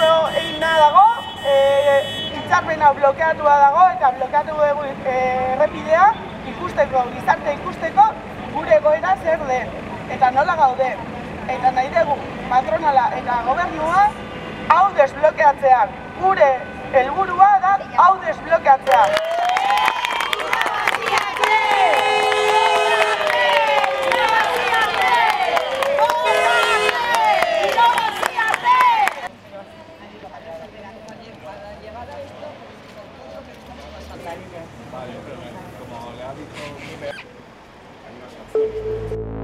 egin nahi dago, hitzarmena blokeatua dago eta blokeatu dugu errepidea ikusteko, gizarte ikusteko gure egoera zer den eta nola gaude. Eta nahi dugu patronala eta gobernua hau desblokeatzea. Gure helburua da hau desblokeatzea. Vale, pero como le ha dicho